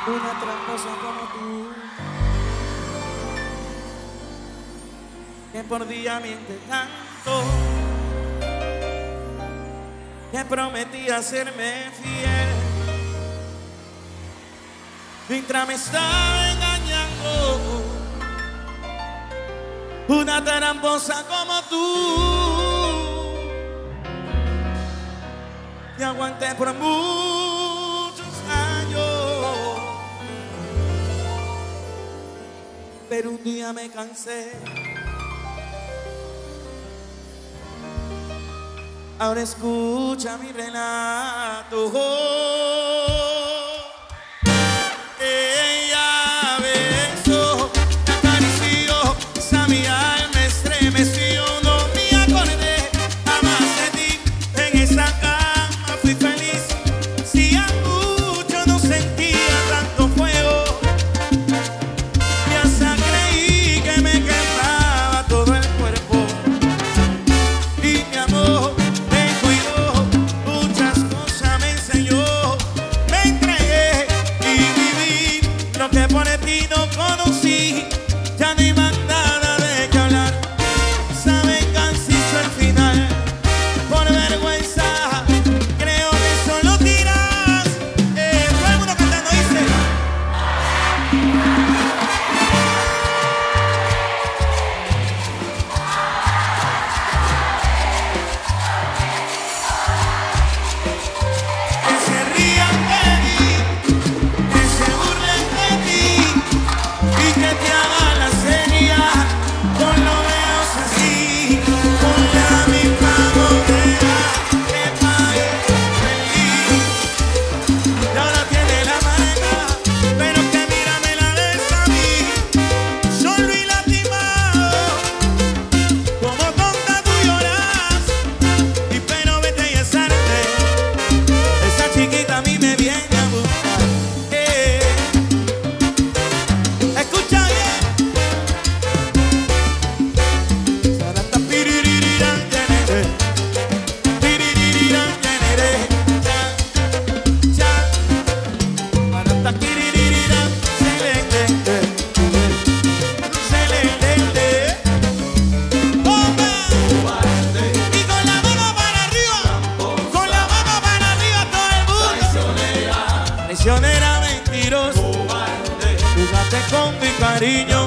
una tramposa como tú, que por día miente tanto, que prometía serme fiel, mientras me estaba engañando. Una tramposa como tú, te aguanté por muchos años, pero un día me cansé. Ahora escucha mi relato. Ella besó, me acarició, esa mi alma estremeció. No me acordé jamás de ti, en esa cama fui feliz. Si a mucho no sentía tanto fuego, y hasta creí que me quemaba todo el cuerpo. Y mi amor que por ti no conocí, ya no hay más nada de qué hablar. Esa venganza hizo el final, por vergüenza creo que solo tiras. Todo el mundo cantando dice. Que se rían de mí, que se burlen de mí, y que te haga la seña con los dedos así, con la misma moneda que pague feliz. Y ahora tiene la maleta, pero que mírame la besa a mí, solo y lastimado, como tonta tú lloras, y pero vete y es tarde, esa chiquita a mí me viene a buscar. Escucha bien. Sarata piriririrán, tenere, piriririrán, tenere, cha, cha. Sarata piriririrán, selelele, selelele. ¡Bomba! Y con la mano para arriba, con la mano para arriba todo el mundo. Traicionera, mentirosa, jugaste con mi cariño.